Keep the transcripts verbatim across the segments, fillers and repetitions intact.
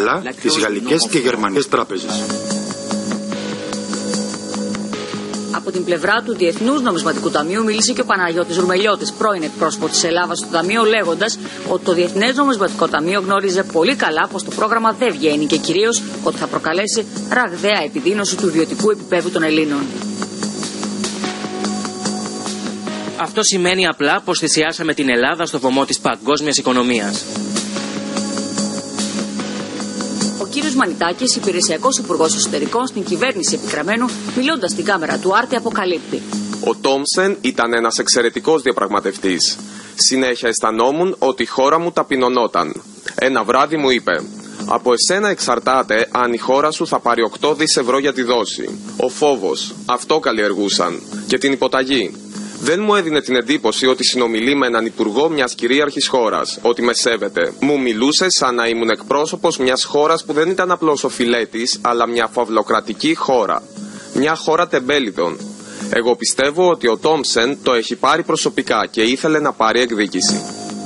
αλλά τις γαλλικές και γερμανικές τράπεζες. Από την πλευρά του Διεθνούς Νομισματικού Ταμείου μίλησε και ο Παναγιώτης Ρουμελιώτης, πρώην εκπρόσωπο της Ελλάδας στο Ταμείο, λέγοντας ότι το Διεθνές Νομισματικό Ταμείο γνώριζε πολύ καλά πως το πρόγραμμα δεν βγαίνει και κυρίως ότι θα προκαλέσει ραγδαία επιδείνωση του βιωτικού επίπεδου των Ελλήνων. Αυτό σημαίνει απλά πως θυσιάσαμε την Ελλάδα στο βωμό της παγκόσμιας οικονομίας. Ο κύριος Μανιτάκης, υπηρεσιακός υπουργός εσωτερικών στην κυβέρνηση Επικραμένου, μιλώντας στην κάμερα του Άρτη, αποκαλύπτει. Ο Τόμσεν ήταν ένας εξαιρετικός διαπραγματευτής. Συνέχεια αισθανόμουν ότι η χώρα μου ταπεινωνόταν. Ένα βράδυ μου είπε: από εσένα εξαρτάται αν η χώρα σου θα πάρει οκτώ δισεκατομμύρια ευρώ για τη δόση. Ο φόβος, αυτό καλλιεργούσαν. Και την υποταγή. Δεν μου έδινε την εντύπωση ότι συνομιλεί με έναν υπουργό μιας κυρίαρχης χώρας, ότι με σέβεται. Μου μιλούσε σαν να ήμουν εκπρόσωπος μιας χώρας που δεν ήταν απλώς ο φιλέτης, αλλά μια φαυλοκρατική χώρα. Μια χώρα τεμπέληδων. Εγώ πιστεύω ότι ο Τόμσεν το έχει πάρει προσωπικά και ήθελε να πάρει εκδίκηση.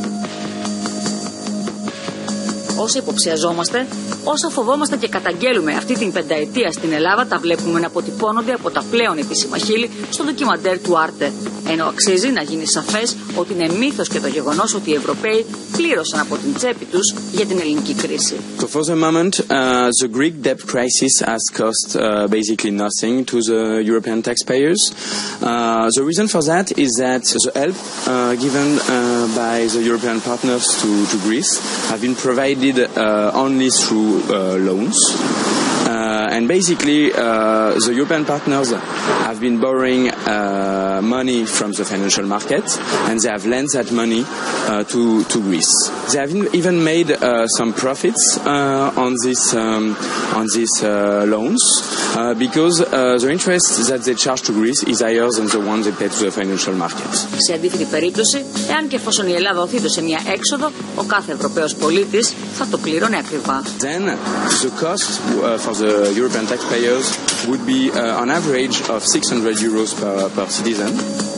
Όσα υποψιαζόμαστε, όσα φοβόμαστε και καταγγέλουμε αυτή την πενταετία στην Ελλάδα, τα βλέπουμε να αποτυπώνονται από τα πλέον επίσημα χείλη στο ντοκιμαντέρ του Άρτε. Ενώ αξίζει να γίνει σαφές ότι είναι μύθος και το γεγονός ότι οι Ευρωπαίοι πλήρωσαν από την τσέπη τους για την ελληνική κρίση. So for the moment, uh, the Greek debt crisis has cost uh, basically nothing to the European taxpayers. Uh, the reason for that is that the help uh, given uh, by the European partners to, to Greece have been provided uh, only through uh, loans. Uh, and basically, uh, the European partners have been borrowing uh, money from the financial market, and they have lent that money uh, to, to Greece. They have even made uh, some profits uh, on this um, on these uh, loans uh, because uh, the interest that they charge to Greece is higher than the one they pay to the financial market. Σε αντίθετη περίπτωση, εάν και εφόσον η Ελλάδα οθείται σε μια έξοδο, ο κάθε Ευρωπαίος πολίτης θα το πλήρωνε ακριβά. Then the cost uh, for the European taxpayers would be uh, on average of six hundred euros per, per citizen.